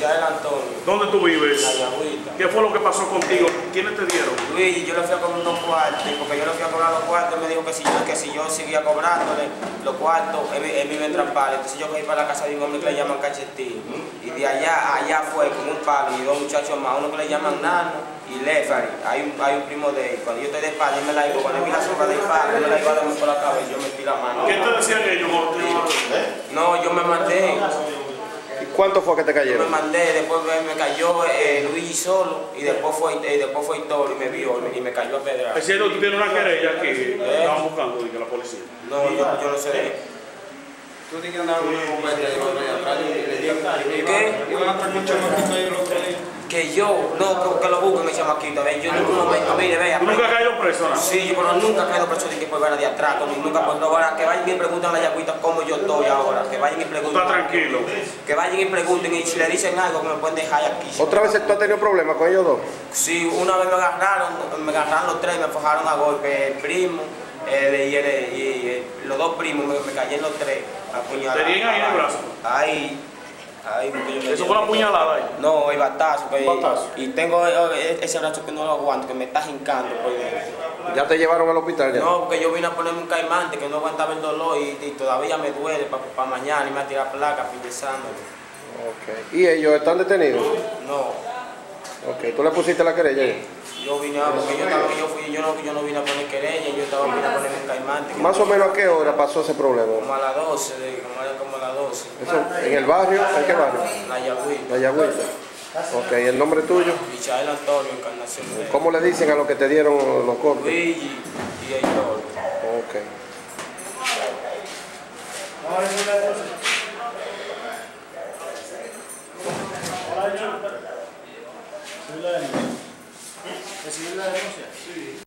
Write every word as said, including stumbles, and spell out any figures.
Michael Antonio. ¿Dónde tú vives? La Yagüita. ¿Qué fue lo que pasó contigo? ¿Quiénes te dieron? Luis, yo le fui a cobrar unos cuartos, porque yo le fui a cobrar los cuartos, él me dijo que si yo, que si yo seguía cobrándole los cuartos, él, él me iba a entrar palo. Entonces yo cogí para la casa de un hombre que le llaman Cachetín. Y de allá, allá fue con un palo y dos muchachos más, uno que le llaman Nano y Lefari. Hay un, hay un primo de él. Cuando yo estoy de espalda, él me la digo, cuando vi la sombra del palo, él me la iba a darme por la cabeza, yo metí la mano. ¿Qué te decían ellos cuando te llevaron? No, yo me mandé. ¿Y cuánto fue que te Yo me cayeron? mandé, después me cayó eh, Luigi solo y después fue, eh, después fue Toro y me vio y me cayó a pedra. Es cierto, tú tienes una querella aquí, ¿Eh? estaban buscando que la policía. No, yo, yo no sé. Tú tienes que andar un bombete de otro allá atrás y le digo ¿Qué? iban a estar mucho más que yo lo creí. Que yo, no, que, que lo busquen ese chamaquito, a ver, yo en ningún momento, mire, vea. ¿Tú nunca has caído preso, no? Sí, yo pero nunca he caído preso de que por ver de atrás, como nunca por ahora, que vayan y pregunten a la Yagüita cómo yo estoy ahora, que vayan y Tú pregunten. estás tranquilo. Que vayan y pregunten y si le dicen algo que me pueden dejar aquí. ¿Otra vez tú has tenido problemas con ellos dos? Sí, una vez me agarraron, me agarraron los tres, me forjaron a golpe, el primo, el, y, el, y el, los dos primos, me, me cayeron los tres, apuñalados. ¿Tenían ahí en el brazo? Ahí, ahí. Yo ¿Eso fue una puñalada ahí? No, el batazo. Que, ¿Un batazo? Y tengo eh, ese brazo que no lo aguanto, que me está jincando por dentro. ¿Ya te llevaron al hospital ya? No, porque yo vine a ponerme un caimante que no aguantaba el dolor y, y todavía me duele para pa mañana y me va a tirar placa, pensándolo. Ok. ¿Y ellos están detenidos? No. Ok. ¿Tú le pusiste la querella? Yo vine a, porque yo, estaba, yo, fui, yo, no, yo no vine a poner querella, yo estaba vine a ponerme un caimante. ¿Más o menos a qué hora pasó ese problema? Como a las doce, de, como, a, como a las doce. Eso, ¿en el barrio? ¿En qué barrio? La Yagüita. La Yagüita. Ok, ¿el nombre tuyo? Michael Antonio, Encarnación. ¿Cómo le dicen a los que te dieron los cortes? Luigi y Heitor. Ok. ¿Recibir la denuncia? Sí.